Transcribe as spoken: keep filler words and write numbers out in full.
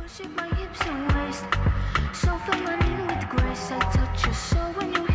Worship my hips and waist, so feminine with grace. I touch your soul when you